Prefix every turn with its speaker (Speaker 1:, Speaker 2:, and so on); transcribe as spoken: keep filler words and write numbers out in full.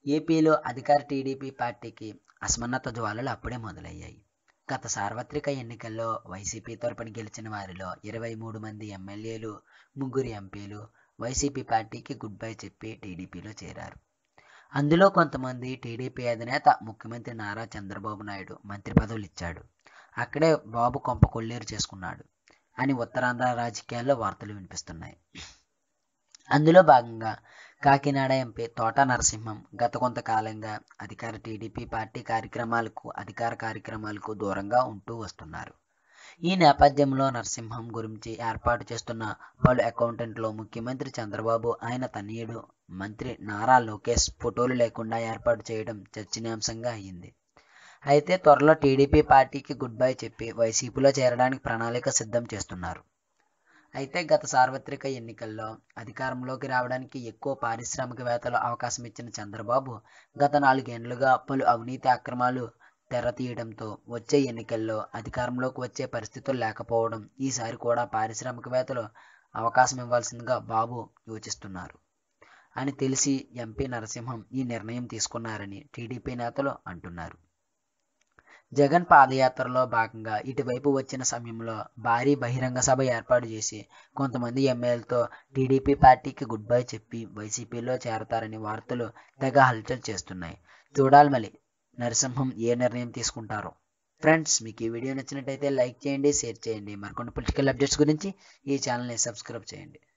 Speaker 1: ఏపీలో అధికార టీడీపీ పార్టీకి అసమన్నత జ్వాలలు అప్పుడే మొదలయ్యాయి. గత సార్వత్రిక ఎన్నికల్లో వైసీపీ తరపున గెలిచిన వారిలో ఇరవై మూడు మంది ఎమ్మెల్యేలు, ముగ్గురు ఎంపీలు వైసీపీ పార్టీకి గుడ్ బై చెప్పి టీడీపీలో చేరారు. అందులో కొంతమంది టీడీపీ అధినేత ముఖ్యమంత్రి నారా చంద్రబాబు నాయుడు మంత్రి పదవులు ఇచ్చాడు. అక్కడే బాబు కొంప కొల్లేరు చేసుకున్నాడు అని ఉత్తరాంధ్ర రాజకీయాల్లో వార్తలు వినిపిస్తున్నాయి. అందులో భాగంగా కాకినాడ ఎంపీ తోట నరసింహం గత కొంతకాలంగా అధికార టీడీపీ పార్టీ కార్యక్రమాలకు అధికార కార్యక్రమాలకు దూరంగా ఉంటూ వస్తున్నారు. ఈ నేపథ్యంలో నరసింహం గురించి ఏర్పాటు చేస్తున్న పలు అకౌంటెంట్లో ముఖ్యమంత్రి చంద్రబాబు, ఆయన తనయుడు మంత్రి నారా లోకేష్ ఫోటోలు లేకుండా ఏర్పాటు చేయడం చర్చనీయాంశంగా అయ్యింది. అయితే త్వరలో టీడీపీ పార్టీకి గుడ్ బై చెప్పి వైసీపీలో చేరడానికి ప్రణాళిక సిద్ధం చేస్తున్నారు. అయితే గత సార్వత్రిక ఎన్నికల్లో అధికారంలోకి రావడానికి ఎక్కువ పారిశ్రామికవేత్తలు అవకాశం ఇచ్చిన చంద్రబాబు గత నాలుగేండ్లుగా పలు అవినీతి అక్రమాలు తెరతీయడంతో వచ్చే ఎన్నికల్లో అధికారంలోకి వచ్చే పరిస్థితులు లేకపోవడం, ఈసారి కూడా పారిశ్రామికవేత్తలు అవకాశం ఇవ్వాల్సిందిగా బాబు యోచిస్తున్నారు అని తెలిసి ఎంపీ నరసింహం ఈ నిర్ణయం తీసుకున్నారని టీడీపీ నేతలు అంటున్నారు. జగన్ పాదయాత్రలో భాగంగా ఇటువైపు వచ్చిన సమయంలో భారీ బహిరంగ సభ ఏర్పాటు చేసి కొంతమంది ఎమ్మెల్యేలతో టీడీపీ పార్టీకి గుడ్ బై చెప్పి వైసీపీలో చేరతారని వార్తలు తెగ హల్చల్ చేస్తున్నాయి. చూడాలి మళ్ళీ నరసింహం ఏ నిర్ణయం తీసుకుంటారో. ఫ్రెండ్స్, మీకు ఈ వీడియో నచ్చినట్టయితే లైక్ చేయండి, షేర్ చేయండి. మరికొన్ని పొలిటికల్ అప్డేట్స్ గురించి ఈ ఛానల్ని సబ్స్క్రైబ్ చేయండి.